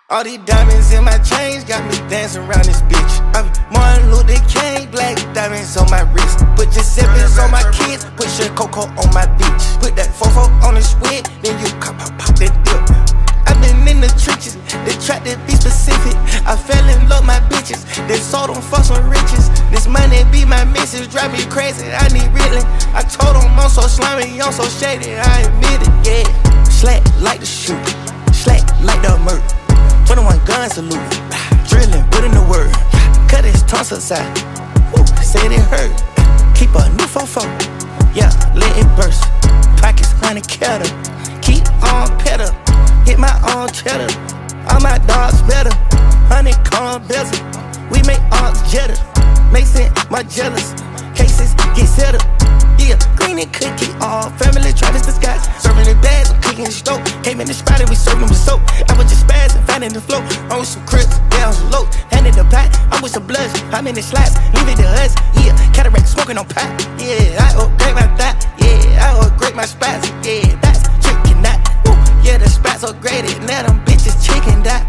All these diamonds in my chains got me dancing around this bitch. I'm Martin Luther King, black diamonds on my wrist. Put Giuseppe's on my kids, put your Coco on my bitch. Put that fofo on the squid, then you pop that dip. I've been in the trenches, they tried to be specific. I fell in love my bitches, they sold them for some riches. This money be my missus, drive me crazy, I need reeling. I told them I'm so slimy, I'm so shady, I admit it, yeah. Slack like the shoot, slack like the murder. 21 gun salute, drilling, put in the word. Cut his tonsils out, said it hurt. Keep a new fofo, yeah, let it burst. Pockets honey cattle, keep on pedal. Get my own cheddar, all my dogs better. Honeycomb bezel, we make arms jetter. Mason, my jealous, cases get settled. Yeah, green and cookie, all family try to disguise. Serving the bags, I'm cooking the stove. Came in the spot and we serving them with soap. I was just spazzing, finding the flow. I'm with some crips, down low. Handed the pot, I'm with some bloods. I'm in the slots, leave it to us. Yeah, cataract smoking on pot. Yeah, I upgrade my thought. Yeah, I upgrade my spots. Yeah, that's chicken that. Yeah, the spots upgraded, now them bitches chicken that.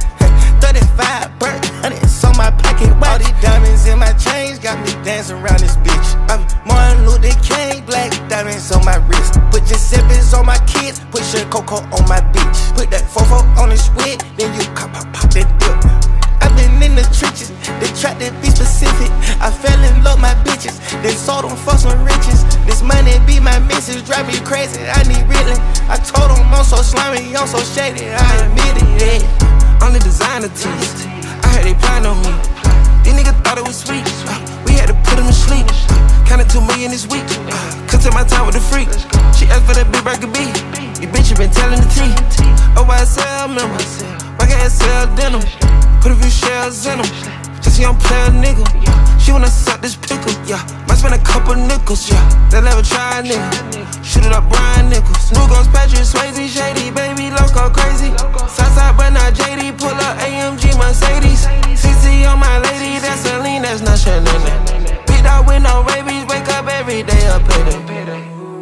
35 bird, honey's on my pocket watch. All these diamonds in my chains got me dancing around this bitch. I'm Martin Luther King, black diamonds on my wrist. Put Giuseppe's on my kids, put your Coco on my bitch. Put that fofo on the squid, then you pop that dip. I've been in the trenches, they tried to be specific. I fell in love my bitches, they sold them for some riches. This money be my missus, drive me crazy, I need reeling. I told them I'm so slimy, I'm so shady, I admit it, yeah. On the designer tees, I heard they plotting on me. These niggas thought it was sweet, we had to put them to sleep. Counted 2 million this week, cut to my time with the freak. She asked for that big burger B, you bitch, you been telling the T. OYSL member, why can't sell denim? Put a few shells in them, just a young player nigga. She wanna suck this pickle, yeah. Might spend a couple nickels, yeah. They'll never try a nigga. Shoot it up, Brian Nichols. New Ghost Patrick Swayze, shady, baby, loco, crazy. Southside, but not JD. Pull up AMG Mercedes. CC on my lady, that's a lean, that's not Chanel. Beat out with no rabies, wake up every day, a payday.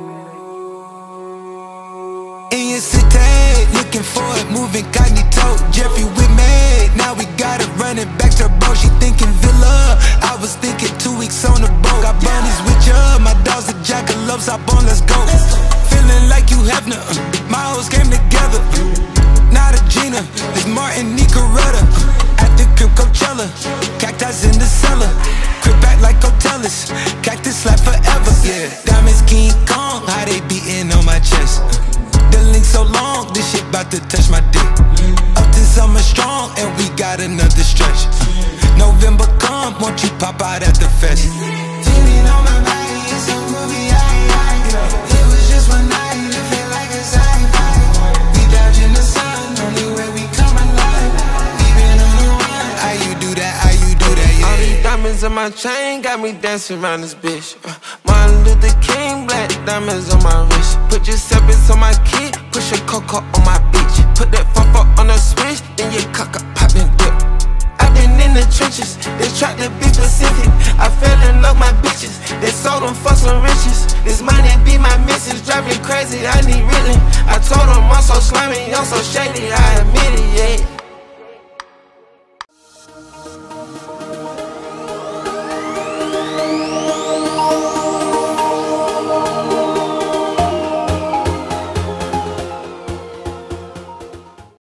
In your city, looking for it, moving cognito. Jeffrey with me, now we got it running back to bro. She thinking Villa, I was thinking 2 weeks on the boat. Got bunnies with ya, my dog's a jackalopes, hop on, let's go. Feeling like you have no, my hoes came together. Not a Gina, it's Martin Nicoretta. At the crib Coachella, cactus in the cellar. Crib back like Coachella, cactus slap forever. Yeah, diamonds King Kong, how they beating on my chest. The link so long, this shit bout to touch my dick. Up to summer strong, and we got another stretch. November come, won't you pop out at the fest? Feeling on my body, it's a movie, it was just one night, it felt like a sci-fi. We dodging the sun, only way we come alive. Even on the run, how you do that, how you do that, yeah. All these diamonds in my chain got me dancing around this bitch. Martin Luther King, black diamonds on my wrist. Put Giuseppe's on my kid, push your Coco on my bitch. Put that fofo on the switch, then you cock up, pop and dip. I've been in the trenches, they tried to be specific. I fell in love my bitches, they sold them for some riches. This money be my missus, drive me crazy, I need reeling. I told them I'm so slimy, I'm so shady, I admit it, yeah.